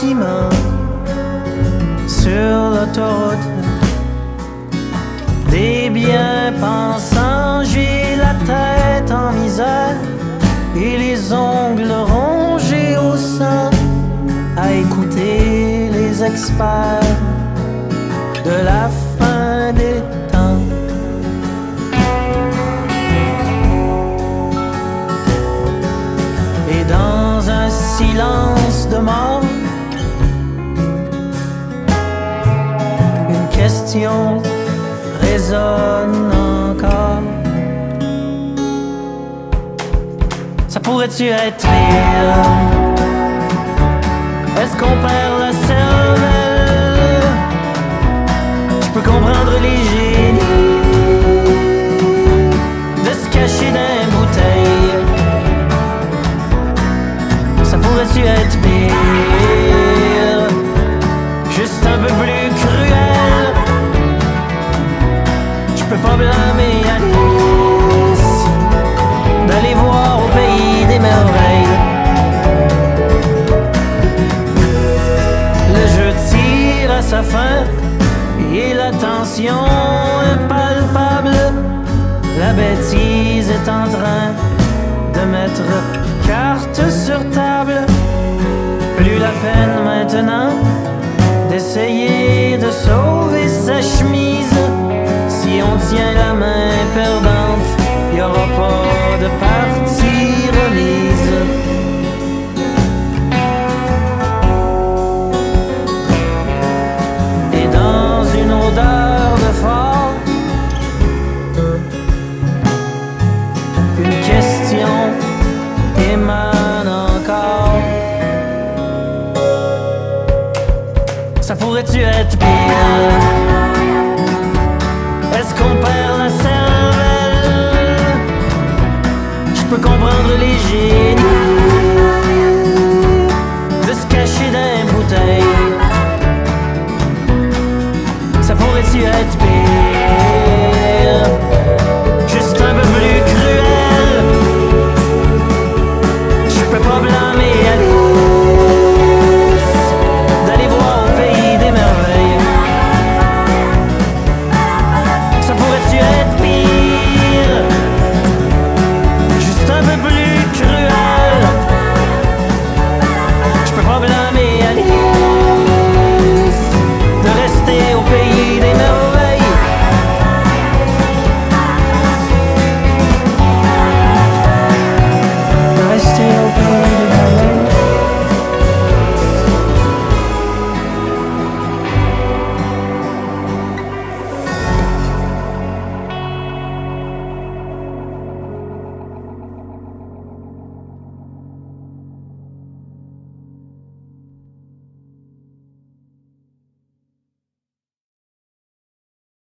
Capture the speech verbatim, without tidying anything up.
ciment sur l'autoroute. Des bien-pensants, j'ai la tête en misère et les ongles rongés au sang à écouter les experts de la fin des temps. Et dans un silence de mort, une question résonne encore. Ça pourrait-tu être pire? Est-ce qu'on perd la cervelle? Je peux comprendre les génies de se cacher dans une bouteille. Ça pourrait-tu être pire? Juste un peu plus cruel. Je peux pas blâmer Alice d'aller voir au pays des merveilles. Le jeu tire à sa fin et la tension est palpable. La bêtise est en train de mettre carte sur table. Plus la peine maintenant d'essayer de sauver sa chemise. Si on tient la main perdante, y aura pas de partie remise. Et dans une odeur de fort, une question émane encore. Ça pourrait-tu être pire? Est-ce qu'on perd la cervelle? Je peux comprendre les génies